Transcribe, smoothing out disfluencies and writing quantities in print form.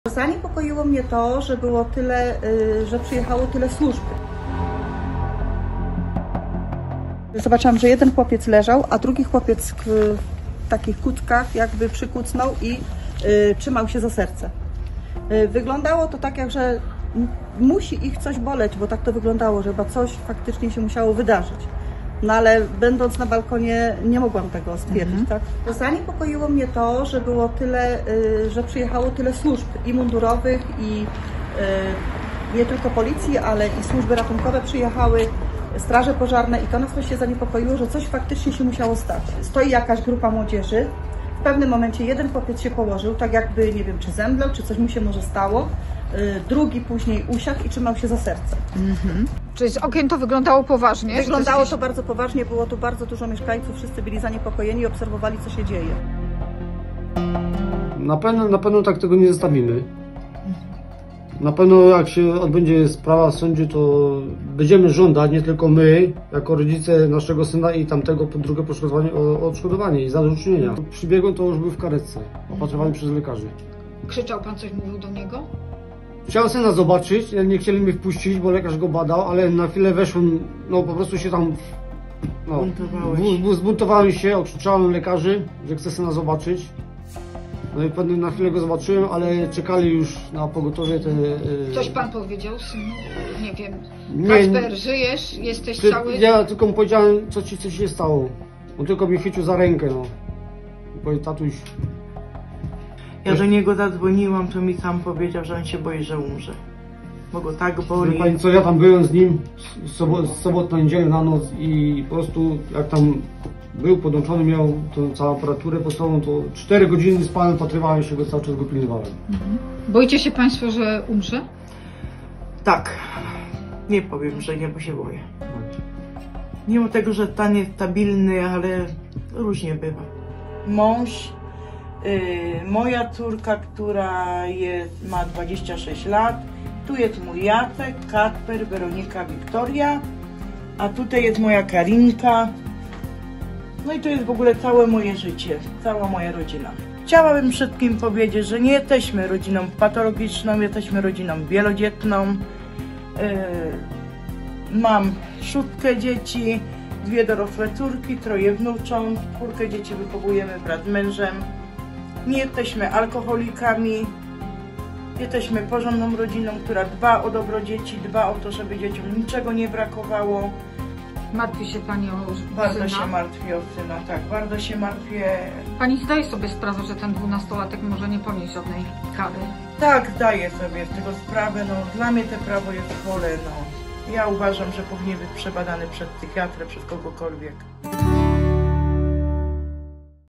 Zaniepokoiło mnie to, że było tyle, że przyjechało tyle służb. Zobaczyłam, że jeden chłopiec leżał, a drugi chłopiec w takich kuckach jakby przykucnął i trzymał się za serce. Wyglądało to tak, jak że musi ich coś boleć, bo tak to wyglądało, że chyba coś faktycznie się musiało wydarzyć. No ale będąc na balkonie nie mogłam tego stwierdzić, tak? Zaniepokoiło mnie to, że było tyle, że przyjechało tyle służb i mundurowych i nie tylko policji, ale i służby ratunkowe przyjechały, straże pożarne i to nas się zaniepokoiło, że coś faktycznie się musiało stać. Stoi jakaś grupa młodzieży, w pewnym momencie jeden chłopiec się położył, tak jakby, nie wiem, czy zemdlał, czy coś mu się może stało, drugi później usiadł i trzymał się za serce. Czyli z okien to wyglądało poważnie? Wyglądało to bardzo poważnie, było tu bardzo dużo mieszkańców, wszyscy byli zaniepokojeni i obserwowali, co się dzieje. Na pewno tak tego nie zostawimy. Na pewno jak się odbędzie sprawa w sądzie, to będziemy żądać, nie tylko my, jako rodzice naszego syna i tamtego drugie poszkodowanie, o odszkodowanie i zadośćuczynienia. Przybiegłem, to już był w karetce, opatrywany przez lekarzy. Krzyczał pan, coś mówił do niego? Chciałem syna zobaczyć, nie chcieli mnie wpuścić, bo lekarz go badał, ale na chwilę weszłem, no po prostu się tam zbuntowałem się, okrzyczałem lekarzy, że chcę syna zobaczyć. No i na chwilę go zobaczyłem, ale czekali już na pogotowie te... Coś pan powiedział, synu? Nie wiem. Nie, Kacper, żyjesz? Jesteś cały? Ja tylko mu powiedziałem, co się stało. On tylko mnie chwycił za rękę, no. I powiedział, tatuś... Ja do niego zadzwoniłam, to mi sam powiedział, że on się boi, że umrze. Bo go tak boli. Wie pani co, ja tam byłem z nim z soboty na niedzielę na noc i po prostu jak tam był podłączony, miał tą całą aparaturę pod sobą, to 4 godziny spałem, patrywałem się go, cały czas go pilnowałem. Boicie się państwo, że umrze? Tak. Nie powiem, że nie, bo się boję. Mimo tego, że stan jest stabilny, ale różnie bywa. Mąż, moja córka, która ma 26 lat, tu jest mój Jacek, Kacper, Weronika, Wiktoria, a tutaj jest moja Karinka. No i to jest w ogóle całe moje życie, cała moja rodzina. Chciałabym wszystkim powiedzieć, że nie jesteśmy rodziną patologiczną, jesteśmy rodziną wielodzietną. Mam 6 dzieci, 2 dorosłe córki, 3 wnucząt, 4 dzieci wychowujemy wraz z mężem. Nie jesteśmy alkoholikami, jesteśmy porządną rodziną, która dba o dobro dzieci, dba o to, żeby dzieciom niczego nie brakowało. Martwi się pani o Bardzo syna? się martwię o syna, tak, bardzo się martwię. Pani zdaje sobie sprawę, że ten 12-latek może nie ponieść żadnej kary? Tak, zdaję sobie z tego sprawę, no dla mnie to prawo jest chore, no. Ja uważam, że powinien być przebadany przez psychiatrę, przez kogokolwiek.